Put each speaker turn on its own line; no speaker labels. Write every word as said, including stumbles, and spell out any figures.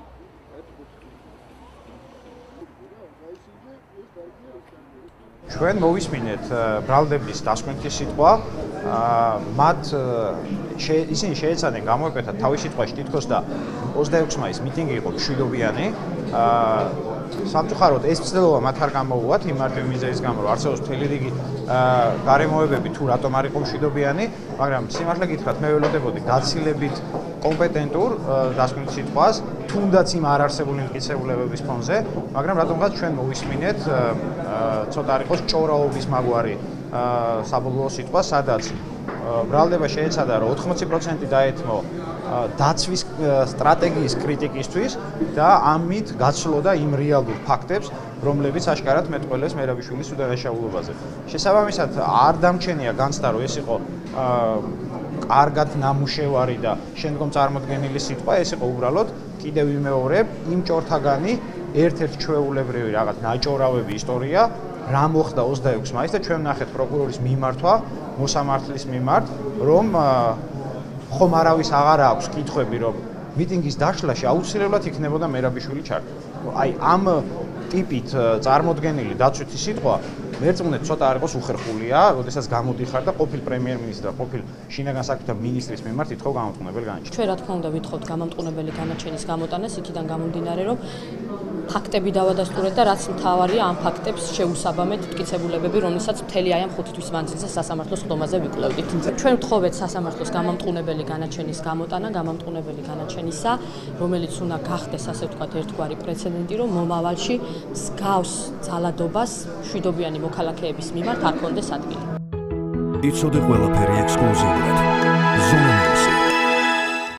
ჩვენ მოვისმინეთ ბრალდების დასკვნითი სიტყვა, მათ ისინი შეეცადნენ გამოეკეთათ თავის სიტყვაში თითქოს და ოცდაექვსი მაისის მიტინგი იყო მშვიდობიანი. სამწუხაროდ ეს ცდელობა მათ არ გამოუვათ იმ მარტივი მიზეზის გამო, რომ არსებობს მთელი რიგი გარემოებები თუ რატომ არ იყო მშვიდობიანი, მაგრამ სიმართლე გითხრათ, მე ველოდებოდი გაცილებით კომპეტენტურ დასკვნით სიტყვას, თუნდაც იმ არარსებული მტკიცებულებების ფონზე, მაგრამ რატომღაც ჩვენ მოვისმინეთ ცოტა არ იყოს ჭორაობის მაგვარი საბოლოო სიტყვა, სადაც ბრალდება შეეცადა, რომ ოთხმოცი პროცენტი დაეთმო დაცვის სტრატეგიის კრიტიკისთვის და ამით გაცლოდა იმ რეალურ ფაქტებს, რომლებიც აშკარად მეტყველეს მერაბიშვილის უდანაშაულობაზე. შესაბამისად, არ დამჩენია განცდა, რომ ეს იყო კარგად ნამუშევარი და შემდგომ წარმოდგენილი სიტყვა, ეს იყო უბრალოდ კიდევ ვიმეორებ იმ ჭორთაგანი ერთ-ერთი ჩვეულებრივი რაღაც ნაჭორავები ისტორია, რა მოხდა ოცდაექვსი მაისს და ჩვენ ვნახეთ პროკურორის მიმართვა მოსამართლის მიმართ, რომ ხომ არავის აღარ აქვს კითხვები, რომ მიტინგის დაშლაში აუცილებლად იქნებოდა მერაბიშვილი ჩართული. აი ამ ტიპით წარმოდგენილი დაცვითი სიტყვა მერწმუნეთ ცოტა არ იყოს უხერხულია, როდესაც გამოდიხარ და ყოფილ პრემიერ-მინისტრს და ყოფილ შინაგან საქმეთა მინისტრის მიმართ ითხოვ გამამტყუნებელი განაჩენი.
ჩვენ რა თქმა უნდა ვითხოვთ გამამტყუნებელი განაჩენის გამოტანას, იქიდან გამომდინარე, რომ ფაქტები დავადასტურეთ და რაც მთავარია ამ ფაქტებს შეუსაბამეთ მტკიცებულებები, რომლებსაც მთელი აი ამ ხუთი თვის მანძილზე სასამართლოს ხდომაზე ვიკვლევდით. ჩვენ ვთხოვეთ სასამართლოს გამამტყუნებელი განაჩენის გამოტანა, გამამტყუნებელი განაჩენისა, რომელიც უნდა გახდეს, ასე ვთქვათ, ერთგვარი პრეცედენტი, რომ მომავალში მსგავს ძალადობას მშვიდობიანი მოქალაქეების მიმართ არ ქონდეს ადგილი.
იცოდე ყველაფერი ექსკლუზიურად.